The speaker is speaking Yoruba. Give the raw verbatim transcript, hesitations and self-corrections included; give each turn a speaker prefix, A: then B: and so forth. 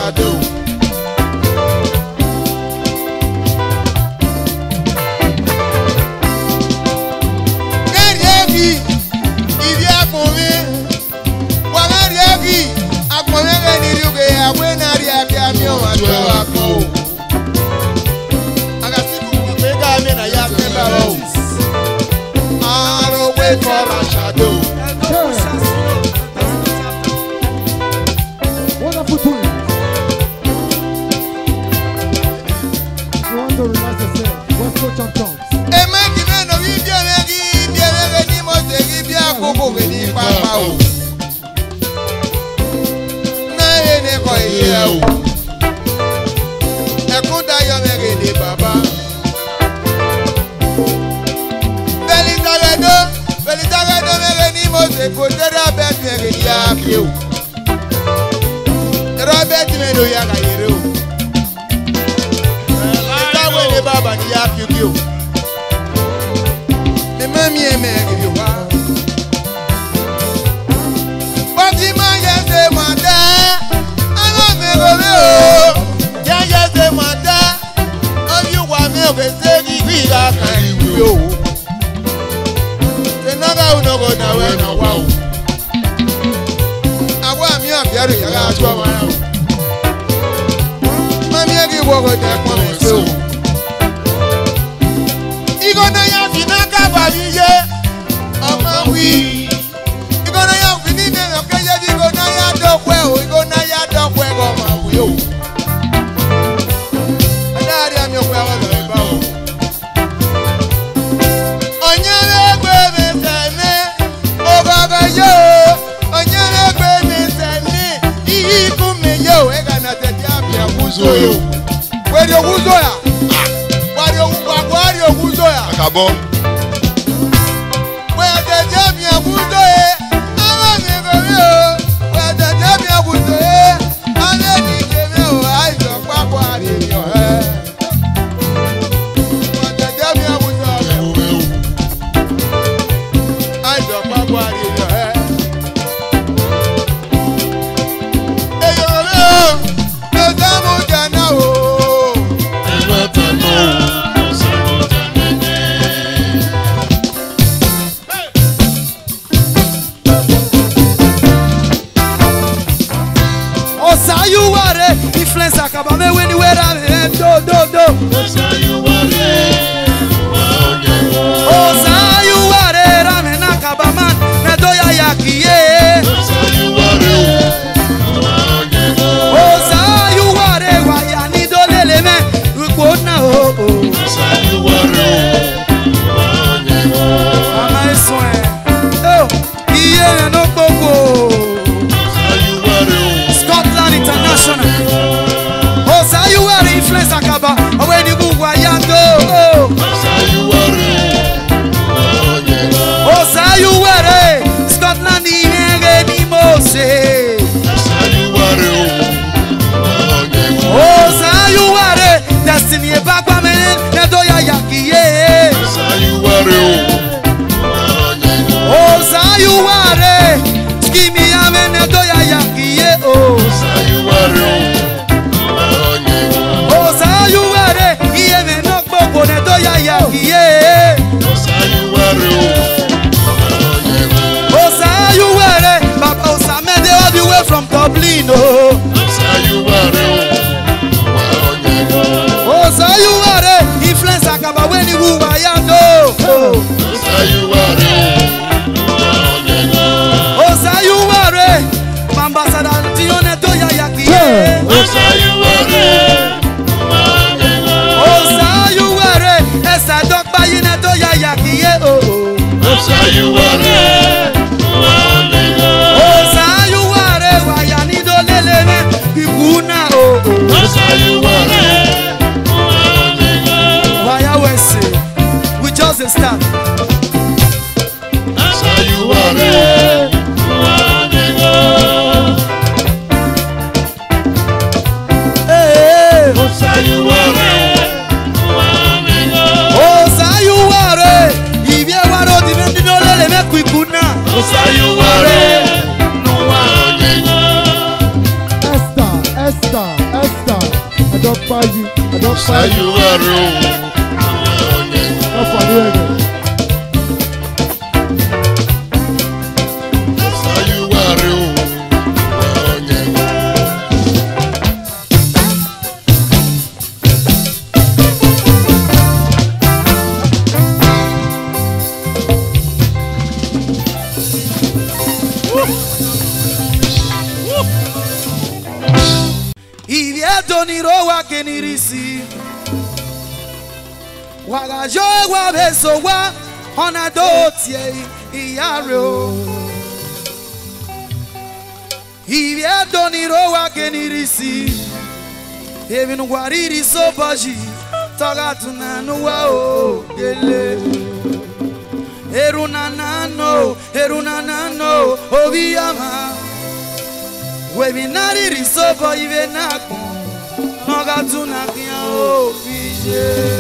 A: shadow.
B: Wonderful twins. You want to relax yourself. What's your champions?
A: Robert Meno yaga yero. Ita we ne baba ni ya piu. Me mami e me give wa. Bati ma ya se manda. Ana me go me o. Ya ya se manda. On you wa me o be se gi wi ga kan yo. Se na ga uno go na we na wa. Yaro yaga atwa mara. Mami egi wogo de kwa me so. Igo na ya finaka babiye. Oma wi. Igo na ya finine okeye igo na ya dokwe o. Igo na ya dokwe go ma wi o. Adari ami okwe wa lo ba o. Onyere gbe me sene. Ogaga yo. Onyere gbe yo, ega na te diabia wuzo yo. Where you wuzo ya? Where you where you wuzo ya?
C: Akabo.
A: Where the diabia wuzo e? Ala me go yo. Where the diabia wuzo e? Ala ni je me o ai so pa pa ri yo he. Where the diabia wuzo e? Ai so pa pa ri yo he.
D: Akaba me when you wear a do do do.
C: Osa you are
D: Osa you are ramen Akabaman Edo ya yakiye.
C: Osa you are
D: Osa you are wa ya ni do lele me uko na o.
C: Osa you are
D: Ama eso e. Oh, iye no gbogbo.
C: Osa you are
D: Scotland International. Osa you are influence Akaba when you go yando.
C: Osa you are
D: Osa you are Scotland inege ni Mose.
C: Osa you are
D: Osa you are destiny Agbakpan Edo ya yakiye.
C: Osa you are
D: Osa you are skimi amen Edo ya yakiye.
C: Osa you are
D: Osa you are iye me no gbogbo Edo ya yakiye.
C: Osa you are
D: Osa you are Baba Osa me dey all the way from Dublin. Oh.
C: Osa you are
D: Osa you are influence Akaba when you go yando.
C: Osa you are
D: Osa you are ambassador Dione Edo ya yakiye.
C: Osa you are
D: Osa you are esa dokpa yin Edo ya yakiye.
C: Osa you are
D: Osa you are wa ya ni do lele me bibuna o.
C: Osa you are
D: Why I we say we just a start.
C: Osa you are
D: Hey,
C: Osa you are
D: Osa you are ibi e wa ro di me do lele me kwikuna.
C: Osa you are
B: Esther, Esther. Esther, I don't buy you. I don't buy
C: Say
B: you.
C: you are wrong.
B: Not for the end.
C: Say you are wrong.
D: Doniro wa kenirisi wagajo wa beso wa ona dotie iyaro Iye doniro wa kenirisi even wariri so baji tagatuna no wa o gele eruna nano eruna nano obiyama webinari risobo ive nakon Nogatuna kia o fije